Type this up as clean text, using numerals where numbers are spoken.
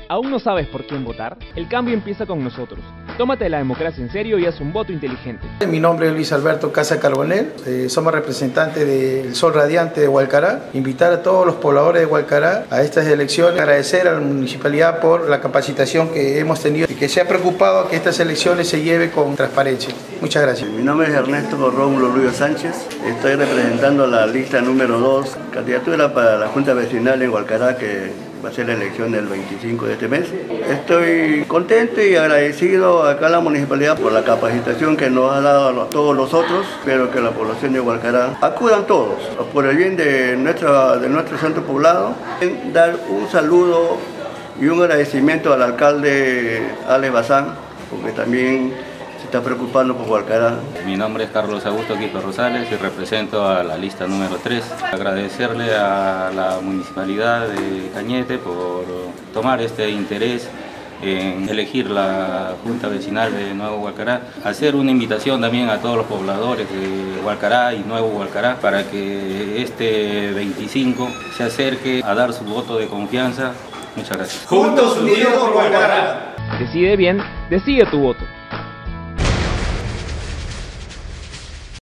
¿Aún no sabes por quién votar? El cambio empieza con nosotros. Tómate la democracia en serio y haz un voto inteligente. Mi nombre es Luis Alberto Casa Carbonell, somos representantes del Sol Radiante de Hualcará. Invitar a todos los pobladores de Hualcará a estas elecciones, agradecer a la municipalidad por la capacitación que hemos tenido y que se ha preocupado que estas elecciones se lleven con transparencia. Muchas gracias. Mi nombre es Ernesto Rómulo Luyo Sánchez, estoy representando la lista número 2, candidatura para la Junta Vecinal en Hualcará, que va a ser la elección del 25 de este mes. Estoy contento y agradecido acá a la municipalidad por la capacitación que nos ha dado a todos nosotros. Espero que la población de Hualcará acudan todos por el bien de nuestro santo poblado. Dar un saludo y un agradecimiento al alcalde Alex Bazán, porque también se está preocupando por Hualcará. Mi nombre es Carlos Augusto Quito Rosales y represento a la lista número 3. Agradecerle a la Municipalidad de Cañete por tomar este interés en elegir la Junta Vecinal de Nuevo Hualcará. Hacer una invitación también a todos los pobladores de Hualcará y Nuevo Hualcará para que este 25 se acerque a dar su voto de confianza. Muchas gracias. Juntos unidos por Hualcará. Decide bien, decide tu voto.